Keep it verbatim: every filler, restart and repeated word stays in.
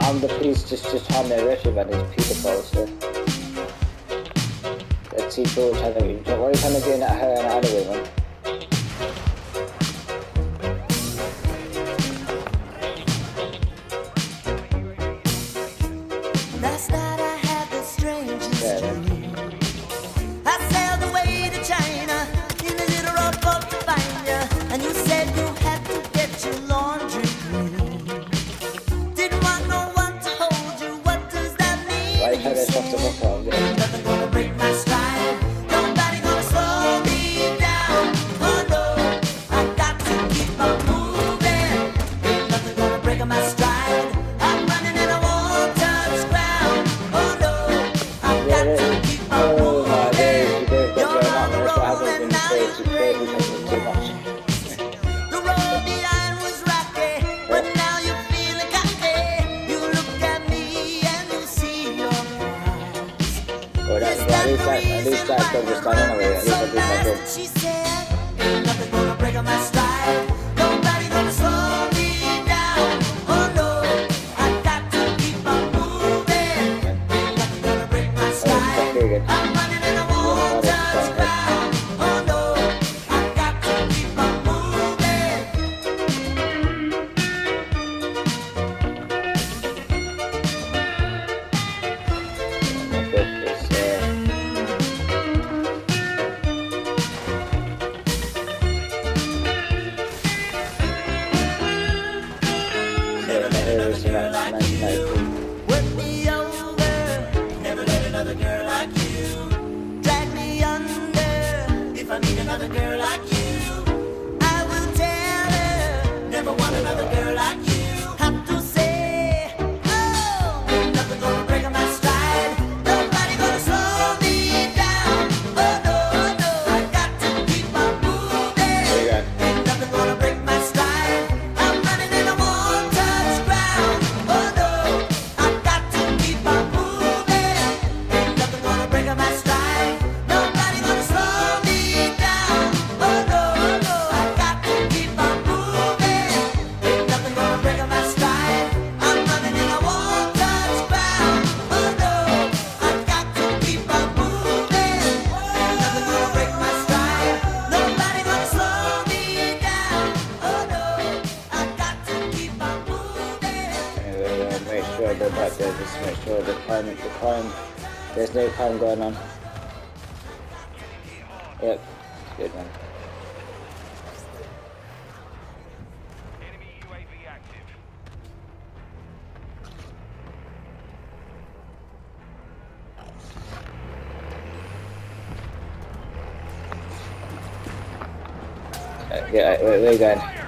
I'm the police just just trying to arrest you about these pedophiles. So. Let's see, George, how they, what are you trying to do in that her and that other woman? Last night I had the strangest dream. I sailed away to China in a little rowboat to find you, and you said you had to get your laundry clean. Didn't want no one to hold you. What does that mean? Why you say off the book out? Nothing gonna break my stride. Nobody gonna slow me down. Oh no, I got to keep on moving. Ain't nothing gonna break my stride. I'm running and I won't touch ground. Oh no, I got to keep on moving. You're on the road and now you're great. The road behind was rocky, but now you're feeling cocky. You look at me and you see your eyes. Well, that, well, at least that, at least that job was done anyway. At least I did my job. She said, ain't nothing gonna break on my stride. Nobody gonna slow me down. Oh no, I got to keep on moving. Ain't nothing gonna break my stride. I'm running and I won't touch ground. Oh no, I got to keep on moving. It's, uh, Work me over, never let another girl like you. Drag me under, if I meet another girl like you. I will tell her, never want another girl like you. Have to say, oh, ain't nothing gonna break on my stride. Nobody gonna slow me down. Oh no, no, I got to keep on moving. Ain't nothing gonna break my stride. I'm running and I won't touch ground. Oh no, I got to keep on moving. Ain't nothing gonna break on my stride. Nobody gonna slow me down. Oh no, no, I got to keep on moving. Ain't nothing gonna break on my stride. I'm running and I won't touch ground. Oh no, I got to keep on moving. Ain't nothing gonna break my stride. Nobody gonna slow me down. Oh no, I got to keep on moving. Anyway, uh, make sure I go back there, just make sure the crime, the crime, there's no crime going on. Yep, good man. Enemy U A V active. Uh, yeah, where, where are you going?